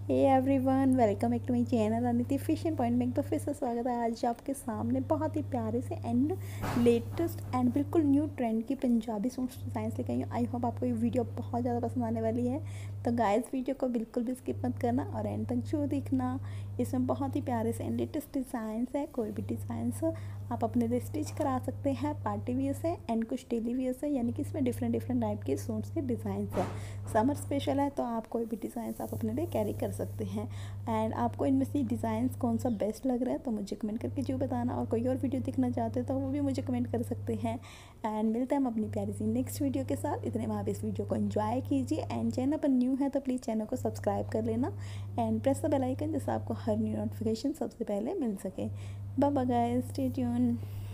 Hey everyone, welcome back to my channel Aniti fashion point में। तो फिर से स्वागत है आज आपके सामने बहुत ही प्यारे से एंड लेटेस्ट एंड बिल्कुल न्यू ट्रेंड की पंजाबी सूट डिज़ाइंस लेके आई हूँ। आई होप आपको ये वीडियो बहुत ज़्यादा पसंद आने वाली है। तो गाइस, वीडियो को बिल्कुल भी स्किप मत करना और एंड तक जरूर देखना। इसमें बहुत ही प्यारे से एंड लेटेस्ट डिज़ाइंस है। कोई भी डिज़ाइंस आप अपने लिए स्टिच करा सकते हैं। पार्टी वियर्स है एंड कुछ डेली वियर्स है, यानी कि इसमें डिफरेंट टाइप के सूट्स के डिज़ाइंस है। समर स्पेशल है तो आप कोई भी डिज़ाइंस आप अपने लिए कैरी कर सकते हैं। एंड आपको इनमें से डिज़ाइंस कौन सा बेस्ट लग रहा है तो मुझे कमेंट करके जो बताना, और कोई और वीडियो देखना चाहते हैं तो वो भी मुझे कमेंट कर सकते हैं। एंड मिलते हैं हम अपनी प्यारी सी नेक्स्ट वीडियो के साथ। इतने में आप इस वीडियो को एंजॉय कीजिए एंड चैनल पर न्यू है तो प्लीज़ चैनल को सब्सक्राइब कर लेना and press the bell icon, जिससे आपको हर न्यू नोटिफिकेशन सबसे पहले मिल सके। Bye bye guys, stay tune.